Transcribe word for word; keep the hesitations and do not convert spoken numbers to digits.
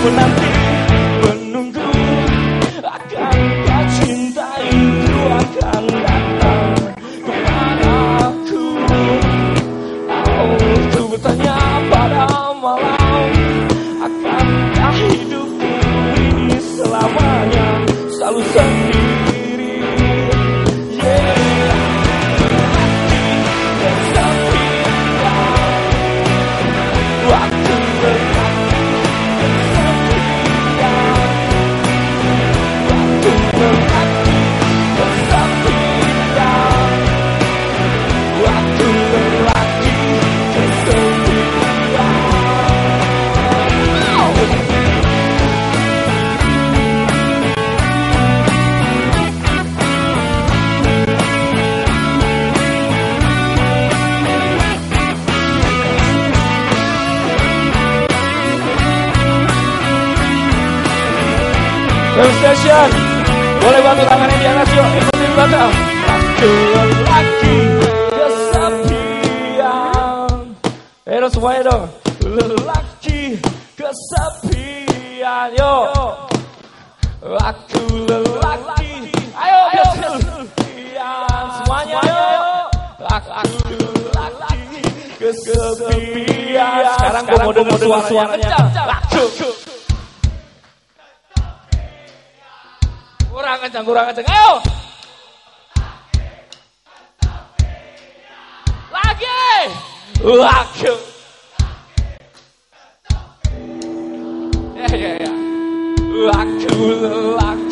menanti, menunggu, akankah cintaiku akan datang kepadaku. Oh, ku bertanya pada malam, akankah hidupku ini selamanya selalu sendiri? Yeah. Waktu berlalu kesepian, waktu berlalu kesepian, waktu berlalu kesepian. Film Station, boleh bantu tangannya di atas yuk, ikutin belakang. Aku lelaki kesepian. Eh dong semuanya dong. Lelaki kesepian, yuk. Aku lelaki, ayo kesepian, semuanya yuk. Aku lelaki kesepian. Sekarang gue mau denger suara-suaranya. Aku kurang kencang, kurang kencang, ayo! Lagi! Lagi! Ya, ya, ya. Aku lelaki